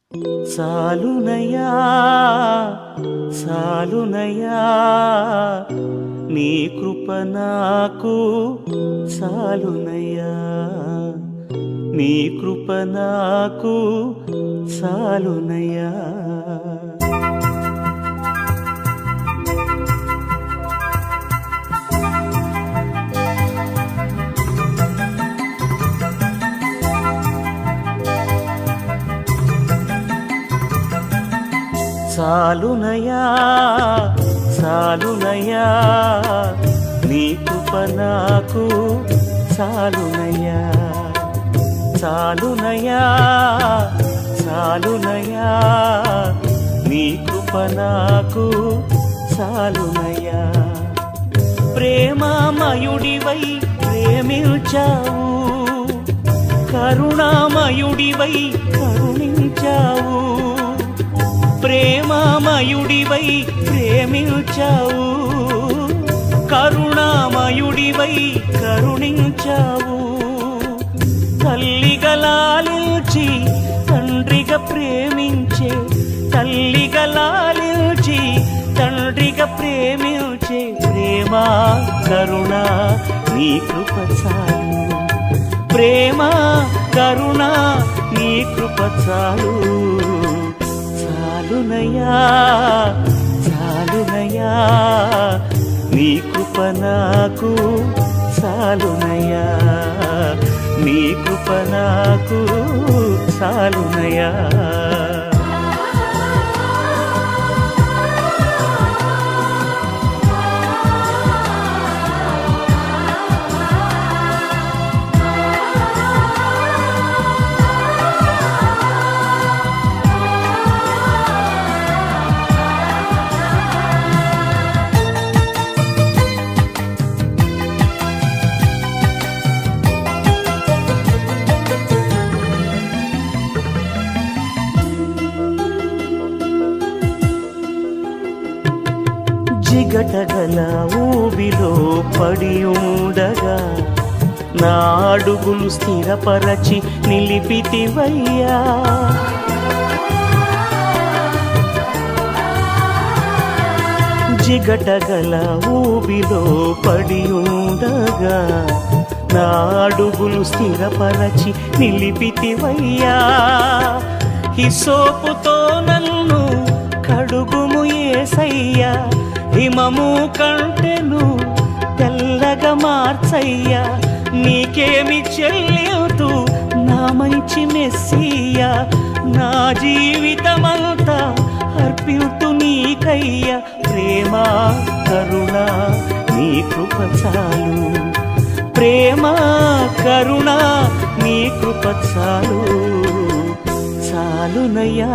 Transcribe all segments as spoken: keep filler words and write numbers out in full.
సాలునయా సాలునయా నీ కృప నాకు సాలునయా నీ కృప నాకు సాలునయా సాలునయా సాలునయా నీ కృప నాకు సాలునయా సాలునయా సాలునయా నీ కృప నాకు సాలునయా ప్రేమమయుడివై ప్రేమించావు కరుణామయుడివై కరుణించావు ప్రేమమయుడివై ప్రేమించావు కరుణామయుడివై కరుణించావు తల్లిగా లాలించి తండ్రిగా ప్రేమించే తల్లిగా లాలించి తండ్రిగా ప్రేమించే ప్రేమ కరుణ నీ కృప చాలు ప్రేమ కరుణ నీ కృప చాలు సాలునయా సాలునయా నీ కృప నాకు సాలునయా నీ కృప నాకు సాలునయా జిగటగల ఊబిలో పడి ఉండగా నా అడుగులు స్థిరపరచి నిలిపితివయ్యా జిగటగల ఊబిలో పడి ఉండగా నా అడుగులు స్థిరపరచి నిలిపితివయ్యా హిసోపుతో నన్ను కడుగుము యేసయ్యా హిమము కంటెను తెల్లగా మార్చయ్యా నీకేమి చెల్లితూ నా మంచి మెస్సియా నా జీవితమంతా అర్పితు నీకయ్యా ప్రేమ కరుణ నీ కృప చాలు ప్రేమ కరుణ నీ కృప చాలు సాలునయా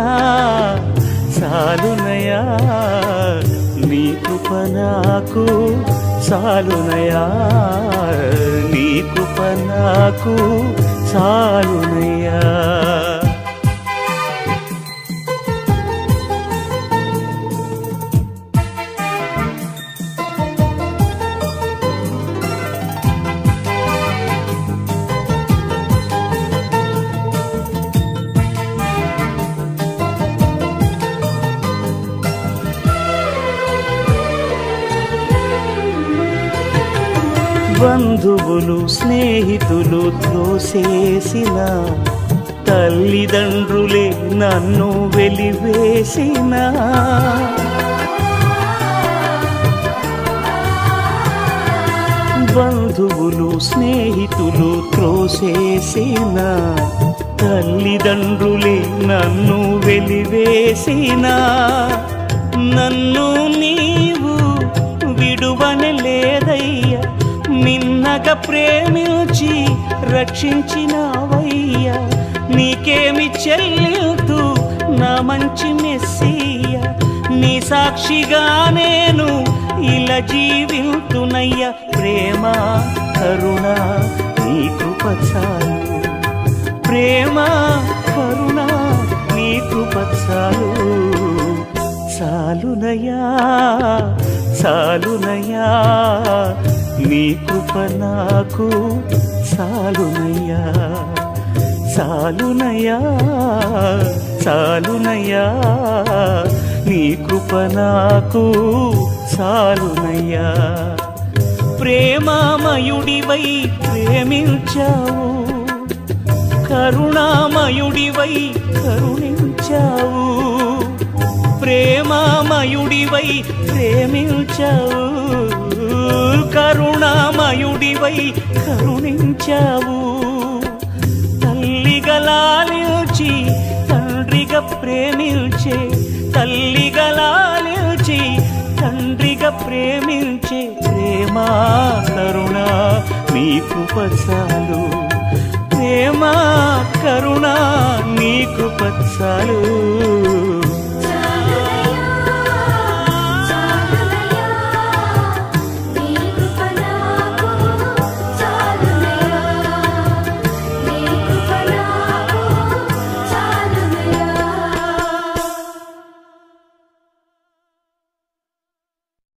సాలునయా నీ కృప నాకు సాలునయా నీ కృప నాకు సాలునయా బంధువులు స్నేహితులు త్రోసేసిన తల్లిదండ్రులే నన్ను వెలివేసిన బంధువులు స్నేహితులు త్రోసేసిన తల్లిదండ్రులే నన్ను వెలివేసిన నన్ను నీవు విడువనలేదయ్యా మిన్నగా ప్రేమించి రక్షించినావయ్యా నీకేమి చెల్లితూ నా మంచి మెస్సియా నీ సాక్షిగా నేను ఇలా జీవితునయ్యా ప్రేమ కరుణ నీ కృప చాలు ప్రేమ కరుణ నీ కృప చాలు సాలునయా సాలునయా నీ కృప నాకు సాలునయా సాలునయా చాలునయ్యా నీ కృప నాకు చాలునయ్యా ప్రేమామయుడివై ప్రేమించావు కరుణామయుడివై కరుణించావు ప్రేమామయుడివై ప్రేమించావు కరుణామయుడివై కరుణించావు తల్లిగా లాలించి తండ్రిగా ప్రేమించే తల్లిగా లాలించి తండ్రిగా ప్రేమించే ప్రేమా కరుణ నీ కృప చాలు ప్రేమా కరుణ నీ కృప చాలు